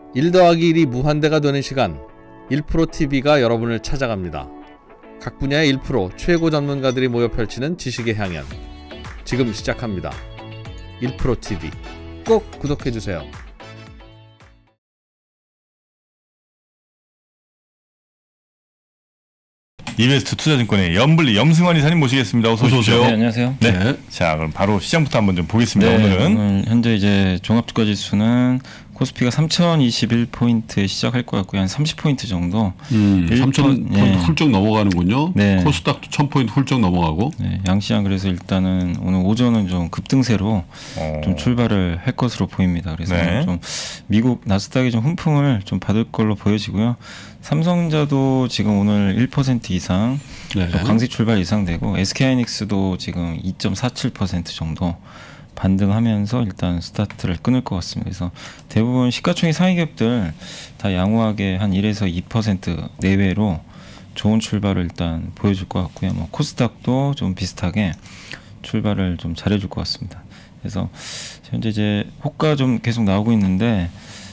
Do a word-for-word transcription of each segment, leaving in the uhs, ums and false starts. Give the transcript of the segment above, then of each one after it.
일 더하기 일이 무한대가 되는 시간, 일 프로티비가 여러분을 찾아갑니다. 각 분야의 일 퍼센트 최고 전문가들이 모여 펼치는 지식의 향연, 지금 시작합니다. 일 프로티비 꼭 구독해주세요. 이베스트 투자증권의 염블리 염승환 이사님 모시겠습니다. 어서 오십시오. 네, 안녕하세요. 네. 네. 자, 그럼 바로 시장부터 한번 좀 보겠습니다. 네, 오늘은 오늘 현재 이제 종합주가 지수는 코스피가 삼천이십일 포인트에 시작할 것 같고요. 한 삼십 포인트 정도. 음, 삼천 포인트 네. 훌쩍 넘어가는군요. 네. 코스닥도 천 포인트 훌쩍 넘어가고. 네, 양시장 그래서 일단은 오늘 오전은 좀 급등세로 어. 좀 출발을 할 것으로 보입니다. 그래서 네. 좀 미국 나스닥이 좀 훈풍을 좀 받을 걸로 보여지고요. 삼성전자도 지금 오늘 일 퍼센트 이상 네. 강세 출발 이상되고 에스케이하이닉스도 지금 이 점 사칠 퍼센트 정도 반등하면서 일단 스타트를 끊을 것 같습니다. 그래서 대부분 시가총액 상위 기업들 다 양호하게 한 일에서 이 퍼센트 내외로 좋은 출발을 일단 보여줄 것 같고요. 뭐 코스닥도 좀 비슷하게 출발을 좀 잘해줄 것 같습니다. 그래서 현재 이제 호가 좀 계속 나오고 있는데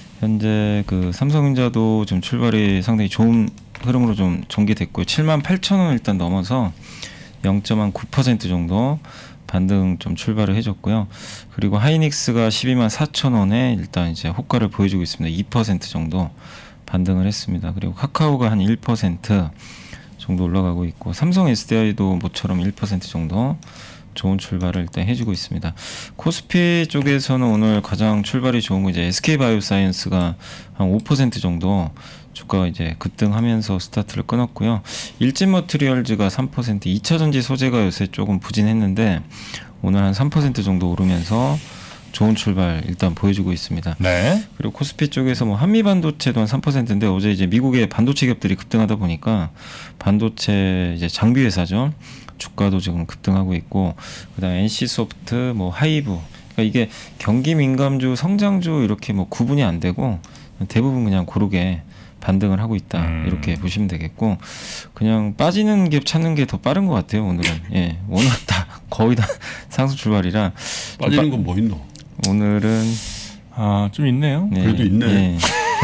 현재 그 삼성전자도 좀 출발이 상당히 좋은 흐름으로 좀 전개됐고요. 칠만 팔천 원 일단 넘어서 영 점 구 퍼센트 정도 반등 좀 출발을 해줬고요. 그리고 하이닉스가 십이만 사천 원에 일단 이제 호가를 보여주고 있습니다. 이 퍼센트 정도 반등을 했습니다. 그리고 카카오가 한 일 퍼센트 정도 올라가고 있고 삼성 에스디아이도 모처럼 일 퍼센트 정도 좋은 출발을 일단 해주고 있습니다. 코스피 쪽에서는 오늘 가장 출발이 좋은 거 이제 에스케이바이오사이언스가 한 오 퍼센트 정도 주가가 이제 급등하면서 스타트를 끊었고요. 일진머티리얼즈가 삼 퍼센트, 이차전지 소재가 요새 조금 부진했는데 오늘 한 삼 퍼센트 정도 오르면서 좋은 출발 일단 보여주고 있습니다. 네. 그리고 코스피 쪽에서 뭐 한미반도체도 한 삼 퍼센트인데 어제 이제 미국의 반도체 기업들이 급등하다 보니까 반도체 이제 장비 회사죠. 주가도 지금 급등하고 있고 그다음 엔씨소프트, 뭐 하이브, 그러니까 이게 경기 민감주, 성장주 이렇게 뭐 구분이 안 되고 대부분 그냥 고르게 반등을 하고 있다 음. 이렇게 보시면 되겠고 그냥 빠지는 게 찾는 게 더 빠른 것 같아요. 오늘은 예 오늘 다 거의 다 상승 출발이라 빠지는 건 뭐 있노? 오늘은 아 좀 있네요. 네, 그래도 있네. 예.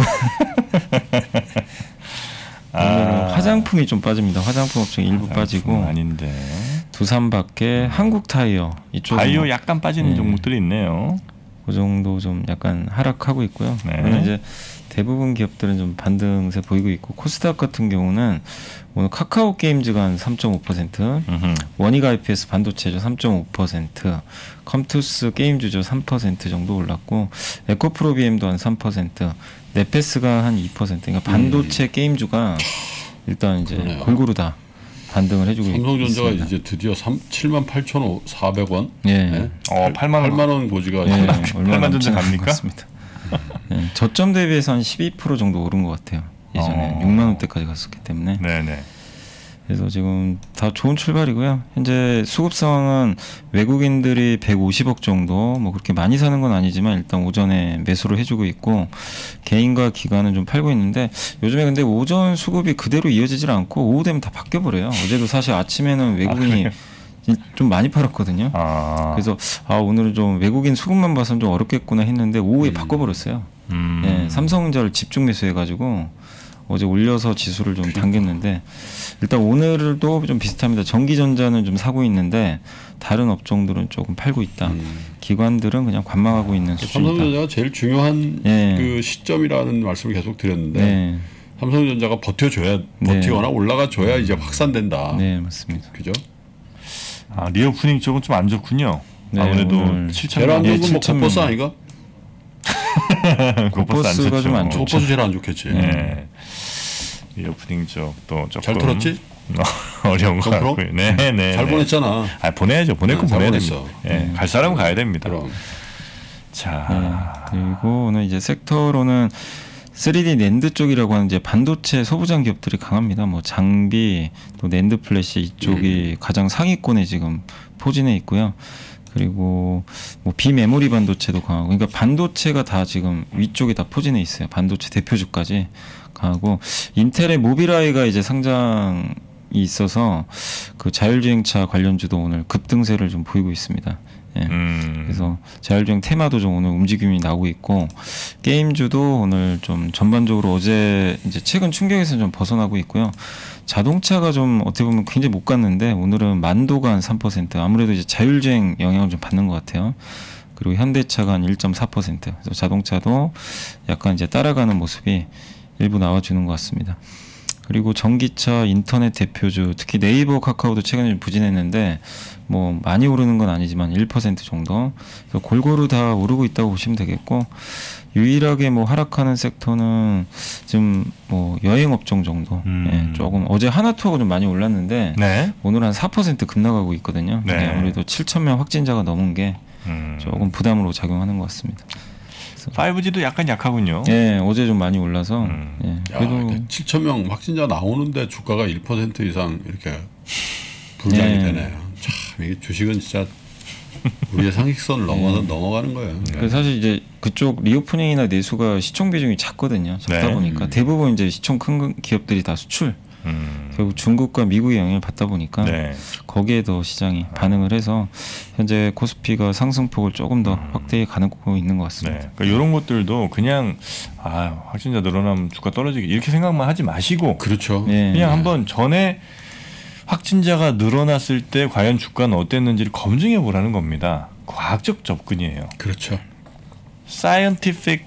오늘은 아. 화장품이 좀 빠집니다. 화장품 업종 일부 빠지고 아닌데 두산밖에 한국타이어 이쪽 바이오 약간 빠지는 네. 종목들이 있네요. 그 정도 좀 약간 하락하고 있고요. 네. 오늘 이제 대부분 기업들은 좀 반등세 보이고 있고 코스닥 같은 경우는 오늘 카카오 게임즈가 한 삼 점 오 퍼센트, 원익 아이피에스 반도체죠 삼 점 오 퍼센트, 컴투스 게임주죠 삼 퍼센트 정도 올랐고 에코프로비엠도 한 삼 퍼센트, 네페스가 한 이 퍼센트. 그러니까 반도체 음. 게임주가 일단 이제 그러네요. 골고루 다 반등을 해주고 삼성전자가 있습니다. 이제 드디어 칠만 팔천사백 원. 예. 네. 어, 팔만 원. 팔만 원 고지가 예. 팔만 전자 갑니까? 맞습니다. 네. 저점 대비해서 한 십이 퍼센트 정도 오른 것 같아요. 예전에 어. 육만 원대까지 갔었기 때문에. 네네. 그래서 지금 다 좋은 출발이고요. 현재 수급 상황은 외국인들이 백오십억 정도 뭐 그렇게 많이 사는 건 아니지만 일단 오전에 매수를 해주고 있고 개인과 기관은 좀 팔고 있는데 요즘에 근데 오전 수급이 그대로 이어지질 않고 오후 되면 다 바뀌어버려요. 어제도 사실 아침에는 외국인이 아, 좀 많이 팔았거든요. 아. 그래서 아 오늘은 좀 외국인 수급만 봐서는 좀 어렵겠구나 했는데 오후에 음. 바꿔버렸어요. 음. 예, 삼성전자를 집중 매수해가지고 어제 올려서 지수를 좀 당겼는데 일단 오늘도 좀 비슷합니다. 전기전자는 좀 사고 있는데 다른 업종들은 조금 팔고 있다. 음. 기관들은 그냥 관망하고 있는 수준이다. 삼성전자가 제일 중요한 네. 그 시점이라는 말씀을 계속 드렸는데 네. 삼성전자가 버텨줘야 버티거나 네. 올라가줘야 이제 확산된다. 네 맞습니다. 그죠? 아, 리오프닝 쪽은 좀 안 좋군요. 네, 아무래도 칠천만 계란도 뭐 곱버스 아니가? 곱버스가 좀 안 좋죠. 곱버스 제일 안 좋겠지. 네. 리오프닝 쪽도 조금 잘 털었지? 어려운 거 같고요. 네, 네. 잘 네. 보냈잖아. 아, 보내야죠. 보낼 건 네, 보내야 보냈어. 됩니다. 네. 네. 갈 사람은 가야 됩니다. 그럼. 자, 네. 그리고 오늘 이제 섹터로는 쓰리디 낸드 쪽이라고 하는 이제 반도체 소부장 기업들이 강합니다. 뭐 장비, 또 낸드 플래시 이쪽이 음. 가장 상위권에 지금 포진해 있고요. 그리고 뭐 비메모리 반도체도 강하고, 그러니까 반도체가 다 지금 위쪽에 다 포진해 있어요. 반도체 대표주까지 강하고, 인텔의 모빌아이가 이제 상장이 있어서 그 자율주행차 관련주도 오늘 급등세를 좀 보이고 있습니다. 예. 음. 그래서 자율주행 테마도 좀 오늘 움직임이 나오고 있고 게임주도 오늘 좀 전반적으로 어제 이제 최근 충격에서 좀 벗어나고 있고요. 자동차가 좀 어떻게 보면 굉장히 못 갔는데 오늘은 만도가 한 삼 퍼센트 아무래도 이제 자율주행 영향을 좀 받는 것 같아요. 그리고 현대차가 한 일 점 사 퍼센트 그래서 자동차도 약간 이제 따라가는 모습이 일부 나와주는 것 같습니다. 그리고 전기차, 인터넷 대표주, 특히 네이버, 카카오도 최근에 좀 부진했는데 뭐 많이 오르는 건 아니지만 일 퍼센트 정도. 그래서 골고루 다 오르고 있다고 보시면 되겠고 유일하게 뭐 하락하는 섹터는 지금 뭐 여행 업종 정도. 음. 예, 조금 어제 하나투어가 좀 많이 올랐는데 네. 오늘 한 사 퍼센트 급락하고 있거든요. 네. 네, 아무래도 칠천 명 확진자가 넘은 게 음. 조금 부담으로 작용하는 것 같습니다. 파이브지도 약간 약하군요. 예, 어제 좀 많이 올라서. 음. 예, 야, 그래도 칠천 명 확진자 나오는데 주가가 일 퍼센트 이상 이렇게 불장이 네. 되네요. 참 이게 주식은 진짜 우리의 상식선을 넘어 네. 넘어가는 거예요. 그 사실 이제 그쪽 리오프닝이나 내수가 시총 비중이 작거든요. 작다 네. 보니까 대부분 이제 시총 큰 기업들이 다 수출. 음. 결국 중국과 미국의 영향을 받다 보니까 네. 거기에 더 시장이 반응을 해서 현재 코스피가 상승폭을 조금 더 확대해 가고 있는 것 같습니다. 네. 그러니까 이런 것들도 그냥 아 확진자 늘어나면 주가 떨어지기 이렇게 생각만 하지 마시고 그렇죠. 네. 그냥 한번 전에 확진자가 늘어났을 때 과연 주가는 어땠는지를 검증해 보라는 겁니다. 과학적 접근이에요. 그렇죠. scientific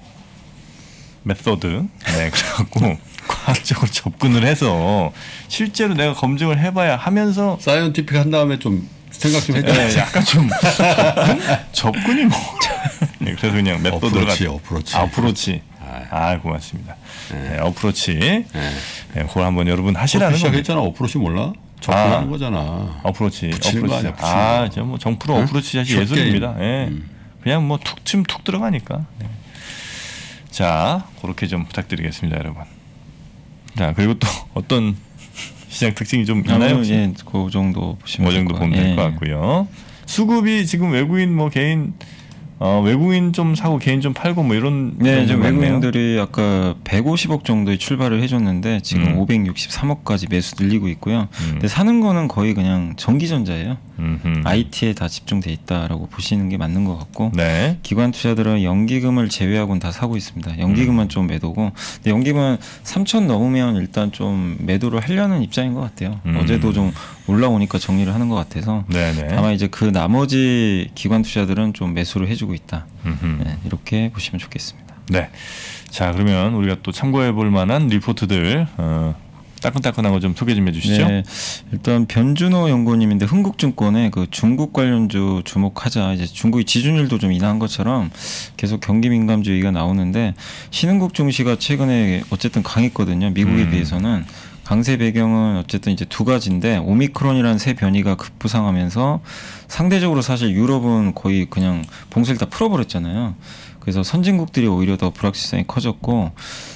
method. 네, 그래갖고 과학적으로 접근을 해서 실제로 내가 검증을 해봐야 하면서 사이언티픽 한 다음에 좀 생각 좀 해줘야지. 네, 약간 좀 접근? 접근이 뭐 네, 그래서 그냥 메소드로 어프로치, 어프로치. 어프로치. 아, 고맙습니다. 네. 네, 어프로치. 네. 네, 그걸 한번 여러분 하시라는 겁니다. 시작했잖아. 어프로치 몰라? 접근하는 아, 거잖아. 어프로치. 붙이는 거 아니야? 아, 저 뭐 정프로 응? 어프로치 사실 예술입니다. 네. 음. 그냥 뭐 툭 치면 툭 들어가니까. 네. 자, 그렇게 좀 부탁드리겠습니다, 여러분. 자, 그리고 또 어떤 시장 특징이 좀 있나요? 아, 예, 그 정도 보시면 그 정도 보면 될 것 예. 같고요. 수급이 지금 외국인 뭐 개인 어, 외국인 좀 사고 개인 좀 팔고 뭐 이런 네, 지금 외국인들이 아까 백오십억 정도의 출발을 해줬는데 지금 음. 오백육십삼억까지 매수 늘리고 있고요. 음. 근데 사는 거는 거의 그냥 전기전자예요. 음흠. 아이티에 다 집중돼 있다라고 보시는 게 맞는 것 같고 네. 기관 투자들은 연기금을 제외하고는 다 사고 있습니다. 연기금만 음. 좀 매도고 근데 연기금은 삼천 넘으면 일단 좀 매도를 하려는 입장인 것 같아요. 음. 어제도 좀 올라오니까 정리를 하는 것 같아서 네네. 다만 이제 그 나머지 기관 투자들은 좀 매수를 해주고 있다. 네, 이렇게 보시면 좋겠습니다. 네. 자 그러면 우리가 또 참고해 볼 만한 리포트들 어, 따끈따끈한 거 좀 소개 좀 해주시죠. 네, 일단 변준호 연구원님인데 흥국증권에 그 중국 관련주 주목하자. 이제 중국의 지준율도 좀 인하한 것처럼 계속 경기 민감주 얘기가 나오는데 신흥국 증시가 최근에 어쨌든 강했거든요. 미국에 음. 비해서는. 강세 배경은 어쨌든 이제 두 가지인데 오미크론이라는 새 변이가 급부상하면서 상대적으로 사실 유럽은 거의 그냥 봉쇄를 다 풀어버렸잖아요. 그래서 선진국들이 오히려 더 불확실성이 커졌고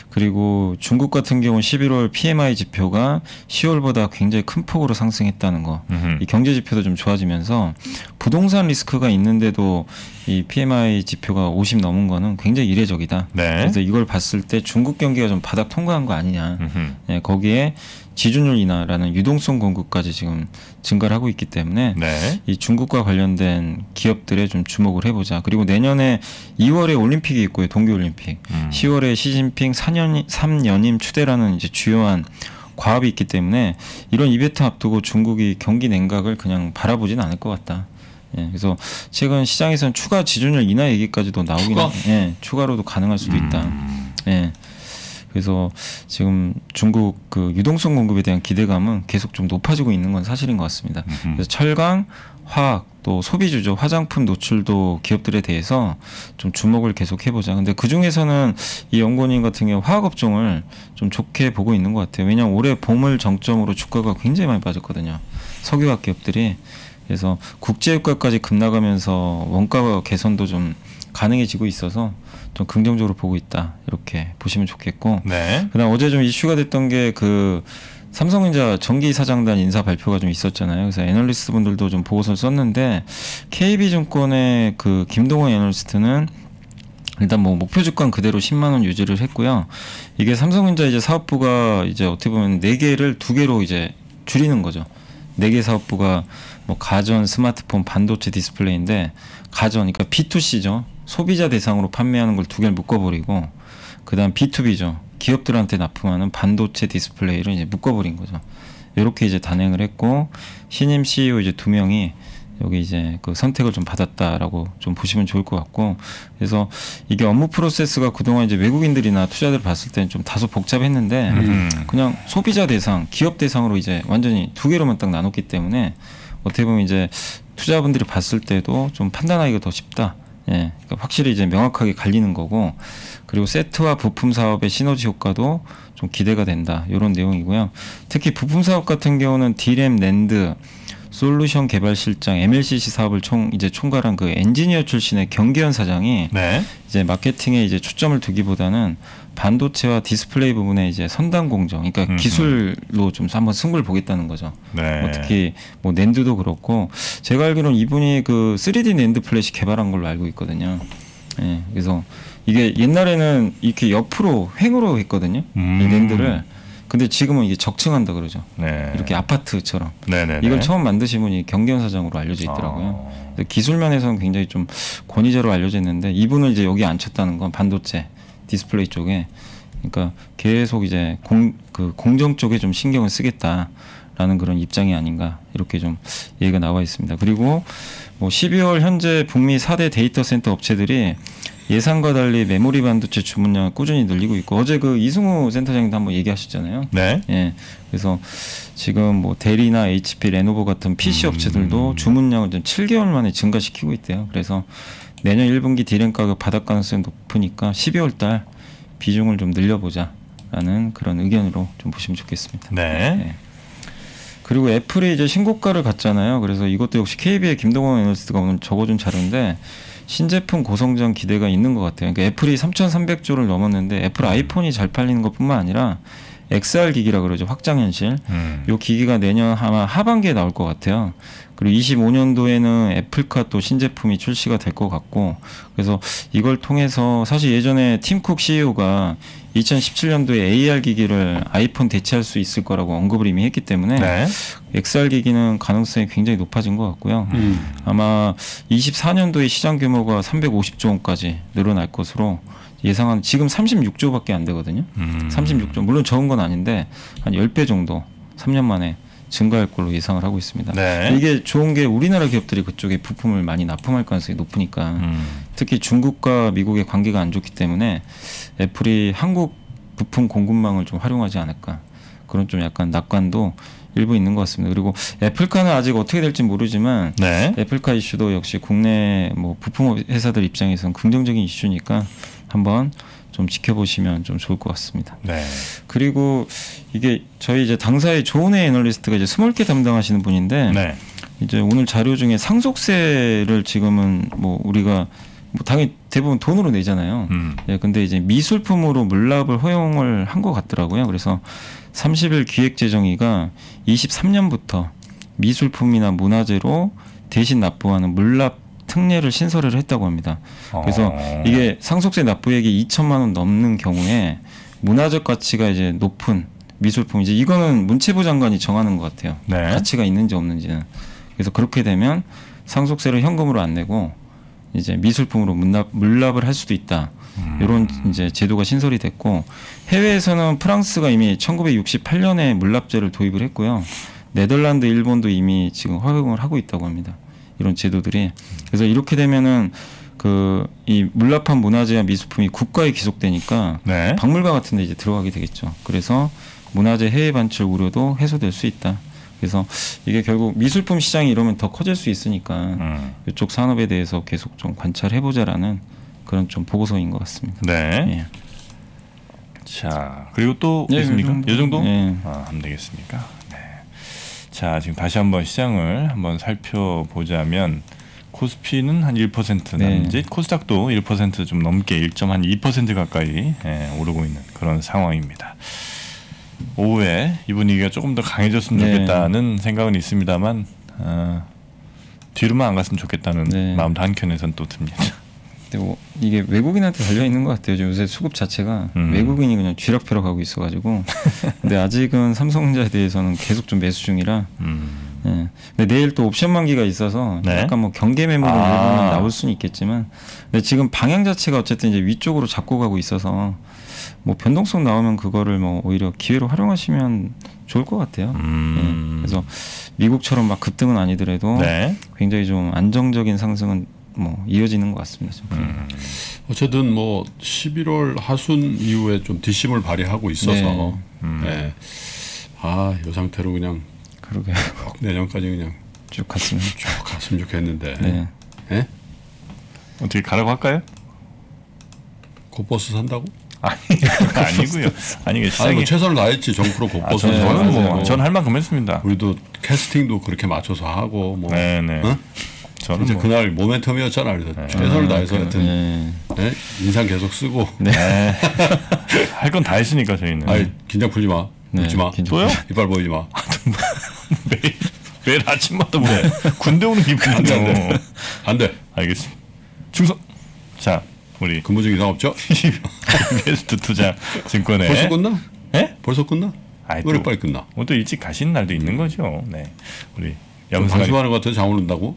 그리고 중국 같은 경우는 십일월 피엠아이 지표가 시월보다 굉장히 큰 폭으로 상승했다는 거. 음흠. 이 경제 지표도 좀 좋아지면서 부동산 리스크가 있는데도 이 피엠아이 지표가 오십 넘은 거는 굉장히 이례적이다. 네. 그래서 이걸 봤을 때 중국 경기가 좀 바닥 통과한 거 아니냐. 네, 거기에 지준율 인하라는 유동성 공급까지 지금 증가를 하고 있기 때문에 네. 이 중국과 관련된 기업들에 좀 주목을 해보자. 그리고 내년에 이월에 올림픽이 있고요. 동계올림픽. 음. 시월에 시진핑 사 년, 삼 연임 추대라는 이제 주요한 과업이 있기 때문에 이런 이벤트 앞두고 중국이 경기 냉각을 그냥 바라보지는 않을 것 같다. 예, 그래서 최근 시장에서는 추가 지준율 인하 얘기까지도 나오긴 추가? 예, 추가로도 가능할 수도 있다. 음. 예. 그래서 지금 중국 그 유동성 공급에 대한 기대감은 계속 좀 높아지고 있는 건 사실인 것 같습니다. 음흠. 그래서 철강, 화학, 또 소비주죠. 화장품 노출도 기업들에 대해서 좀 주목을 계속 해보자. 근데 그 중에서는 이 연구원님 같은 경우 화학업종을 좀 좋게 보고 있는 것 같아요. 왜냐하면 올해 봄을 정점으로 주가가 굉장히 많이 빠졌거든요. 석유화학 기업들이. 그래서 국제유가까지 급나가면서 원가 개선도 좀 가능해지고 있어서 좀 긍정적으로 보고 있다 이렇게 보시면 좋겠고 네. 그다음 어제 좀 이슈가 됐던 게 그 삼성전자 전기사장단 인사 발표가 좀 있었잖아요. 그래서 애널리스트 분들도 좀 보고서를 썼는데 케이비증권의 그 김동원 애널리스트는 일단 뭐 목표 주가는 그대로 십만 원 유지를 했고요. 이게 삼성전자 이제 사업부가 이제 어떻게 보면 네 개를 두 개로 이제 줄이는 거죠. 네 개 사업부가 뭐 가전, 스마트폰, 반도체, 디스플레이인데 가전, 그러니까 비투씨죠. 소비자 대상으로 판매하는 걸 두 개를 묶어버리고 그다음 비투비죠. 기업들한테 납품하는 반도체, 디스플레이를 이제 묶어버린 거죠. 이렇게 이제 단행을 했고 신임 씨이오 이제 두 명이 여기 이제 그 선택을 좀 받았다라고 좀 보시면 좋을 것 같고 그래서 이게 업무 프로세스가 그동안 이제 외국인들이나 투자자들 봤을 때는 좀 다소 복잡했는데 음. 그냥 소비자 대상, 기업 대상으로 이제 완전히 두 개로만 딱 나눴기 때문에 어떻게 보면 이제 투자분들이 봤을 때도 좀 판단하기가 더 쉽다. 예, 그러니까 확실히 이제 명확하게 갈리는 거고 그리고 세트와 부품 사업의 시너지 효과도 좀 기대가 된다. 이런 내용이고요. 특히 부품 사업 같은 경우는 디램, 낸드 솔루션 개발 실장 엠엘씨씨 사업을 총 이제 총괄한 그 엔지니어 출신의 경계현 사장이 네. 이제 마케팅에 이제 초점을 두기보다는 반도체와 디스플레이 부분에 이제 선단 공정, 그러니까 음흠. 기술로 좀 한번 승부를 보겠다는 거죠. 네. 뭐 특히 뭐 낸드도 그렇고 제가 알기로는 이분이 그 쓰리디 낸드 플래시 개발한 걸로 알고 있거든요. 예, 그래서 이게 옛날에는 이렇게 옆으로 횡으로 했거든요. 음. 이 낸드를. 근데 지금은 이게 적층한다 그러죠. 네. 이렇게 아파트처럼. 네네네. 이걸 처음 만드신 분이 경계현 사장으로 알려져 있더라고요. 아. 그래서 기술 면에서는 굉장히 좀 권위자로 알려져 있는데 이분을 이제 여기 앉혔다는 건 반도체, 디스플레이 쪽에 그러니까 계속 이제 공, 그 공정 쪽에 좀 신경을 쓰겠다라는 그런 입장이 아닌가 이렇게 좀 얘기가 나와 있습니다. 그리고 뭐 십이월 현재 북미 사 대 데이터 센터 업체들이 예상과 달리 메모리 반도체 주문량을 꾸준히 늘리고 있고 어제 그 이승우 센터장님도 한번 얘기하셨잖아요. 네. 예. 그래서 지금 뭐 데리나 에이치피, 레노버 같은 피씨 음. 업체들도 주문량을 좀 칠 개월 만에 증가시키고 있대요. 그래서 내년 일 분기 디램 가격 바닥 가능성이 높으니까 십이월 달 비중을 좀 늘려보자라는 그런 의견으로 좀 보시면 좋겠습니다. 네. 네. 그리고 애플이 이제 신고가를 갔잖아요. 그래서 이것도 역시 케이비의 김동원 애널리스트가 오늘 적어준 자료인데 신제품 고성장 기대가 있는 것 같아요. 그러니까 애플이 삼천삼백 조를 넘었는데 애플 아이폰이 잘 팔리는 것뿐만 아니라 엑스알 기기라 그러죠. 확장현실. 음. 요 기기가 내년 아마 하반기에 나올 것 같아요. 그리고 이십오 년도에는 애플카 또 신제품이 출시가 될 것 같고 그래서 이걸 통해서 사실 예전에 팀쿡 씨이오가 이천십칠 년도에 에이알 기기를 아이폰 대체할 수 있을 거라고 언급을 이미 했기 때문에 네. 엑스알 기기는 가능성이 굉장히 높아진 것 같고요. 음. 아마 이십사 년도에 시장 규모가 삼백오십 조 원까지 늘어날 것으로 예상한 지금 삼십육 조밖에 안 되거든요. 음. 삼십육 조 물론 적은 건 아닌데 한 십 배 정도 삼 년 만에 증가할 걸로 예상을 하고 있습니다. 네. 이게 좋은 게 우리나라 기업들이 그쪽에 부품을 많이 납품할 가능성이 높으니까 음. 특히 중국과 미국의 관계가 안 좋기 때문에 애플이 한국 부품 공급망을 좀 활용하지 않을까 그런 좀 약간 낙관도 일부 있는 것 같습니다. 그리고 애플카는 아직 어떻게 될지 모르지만 네. 애플카 이슈도 역시 국내 뭐 부품 회사들 입장에서는 긍정적인 이슈니까 한번 좀 지켜보시면 좀 좋을 것 같습니다. 네. 그리고 이게 저희 이제 당사의 조은혜 애널리스트가 이제 스몰캡 담당하시는 분인데 네. 이제 오늘 자료 중에 상속세를 지금은 뭐 우리가 뭐 당연히 대부분 돈으로 내잖아요. 음. 예, 근데 이제 미술품으로 물납을 허용을 한 것 같더라고요. 그래서 삼십 일 기획재정위가 이십삼 년부터 미술품이나 문화재로 대신 납부하는 물납 특례를 신설을 했다고 합니다. 그래서 어. 이게 상속세 납부액이 이천만 원 넘는 경우에 문화적 가치가 이제 높은 미술품 이제 이거는 문체부 장관이 정하는 것 같아요. 네. 가치가 있는지 없는지는. 그래서 그렇게 되면 상속세를 현금으로 안 내고 이제 미술품으로 물납, 물납을 할 수도 있다. 음. 이런 이제 제도가 신설이 됐고 해외에서는 프랑스가 이미 천구백육십팔 년에 물납제를 도입을 했고요. 네덜란드, 일본도 이미 지금 허용을 하고 있다고 합니다. 이런 제도들이. 그래서 이렇게 되면은 그 이 물납한 문화재와 미술품이 국가에 귀속되니까 네. 박물관 같은 데 이제 들어가게 되겠죠. 그래서 문화재 해외 반출 우려도 해소될 수 있다. 그래서 이게 결국 미술품 시장이 이러면 더 커질 수 있으니까 음. 이쪽 산업에 대해서 계속 좀 관찰해보자라는 그런 좀 보고서인 것 같습니다. 네. 예. 자, 그리고 또 네, 있습니까? 이 정도? 네. 아, 하면 되겠습니까? 네. 자, 지금 다시 한번 시장을 한번 살펴보자면 코스피는 한 일 퍼센트 남짓, 네. 코스닥도 일 퍼센트 좀 넘게 일 점 이 퍼센트 가까이 예, 오르고 있는 그런 상황입니다. 오후에 이 분위기가 조금 더 강해졌으면 네. 좋겠다는 생각은 있습니다만 어, 뒤로만 안 갔으면 좋겠다는 네. 마음도 한켠에선 또 듭니다. 근데 뭐 이게 외국인한테 달려 있는 것 같아요. 요새 수급 자체가 음. 외국인이 그냥 쥐락펴락 하고 있어가지고 근데 아직은 삼성전자에 대해서는 계속 좀 매수 중이라 음. 네. 근데 내일 또 옵션 만기가 있어서 네. 약간 뭐 경계 매물은 아. 일부는 나올 수는 있겠지만, 근데 지금 방향 자체가 어쨌든 이제 위쪽으로 잡고 가고 있어서 뭐 변동성 나오면 그거를 뭐 오히려 기회로 활용하시면 좋을 것 같아요. 음. 네. 그래서 미국처럼 막 급등은 아니더라도 네. 굉장히 좀 안정적인 상승은 뭐 이어지는 것 같습니다. 음. 어쨌든 뭐 십일월 하순 이후에 좀 뒷심을 발휘하고 있어서 네. 음. 네. 아, 이 상태로 그냥 그러게 내년까지 그냥 쭉 갔으면 쭉 갔으면 좋겠는데. 네. 네? 어떻게 가라고 할까요? 곧버스 산다고? 아니 아니고요. 아니 시장이 아니, 뭐 최선을 다했지. 정프로 곧버스. 아, 저는 뭐 전 할 만큼 했습니다. 우리도 캐스팅도 그렇게 맞춰서 하고 뭐. 네네. 어? 저는 이제 뭐. 그날 모멘텀이었잖아. 그래서 네. 최선을 다해서 네. 하여튼 네. 네? 인상 계속 쓰고. 네. 할 건 다 했으니까 저희는. 아니 긴장 풀지 마. 네. 웃지 마. 또요? 이빨 보이지 마. 매일 매일 아침마다 뭐 군대 오는 기분이 안 돼. 안 돼. 알겠습니다. 충성. 자. 우리 근무 중 이상 없죠? 이베스트 투자 증권에 벌써 끝나? 예? 벌써 끝나? 아이, 왜 빨리 끝나? 뭐 또 일찍 가시는 날도 있는 거죠. 네, 우리 염승환 방심하는 것 같아서 잠을 온다고?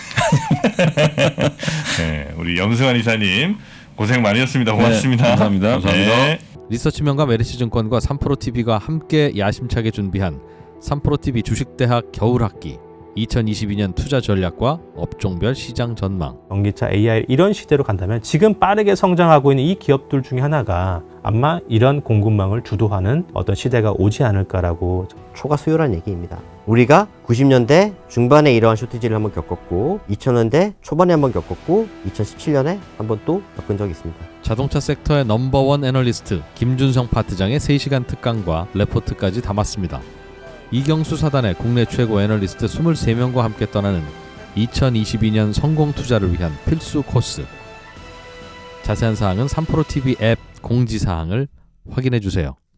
네, 우리 염승환 이사님 고생 많으셨습니다. 고맙습니다. 네, 감사합니다. 감사합니다. 네. 리서치명가 메리츠증권과 삼프로티비가 함께 야심차게 준비한 삼프로티비 주식대학 겨울학기 이천이십이 년 투자 전략과 업종별 시장 전망. 전기차, 에이아이 이런 시대로 간다면 지금 빠르게 성장하고 있는 이 기업들 중에 하나가 아마 이런 공급망을 주도하는 어떤 시대가 오지 않을까라고. 초과 수요란 얘기입니다. 우리가 구십 년대 중반에 이러한 쇼티지를 한번 겪었고 이천 년대 초반에 한번 겪었고 이천십칠 년에 한번 또 겪은 적이 있습니다. 자동차 섹터의 넘버원 애널리스트 김준성 파트장의 세 시간 특강과 레포트까지 담았습니다. 이경수 사단의 국내 최고 애널리스트 이십삼 명과 함께 떠나는 이천이십이 년 성공 투자를 위한 필수 코스. 자세한 사항은 삼프로티비 앱 공지사항을 확인해 주세요.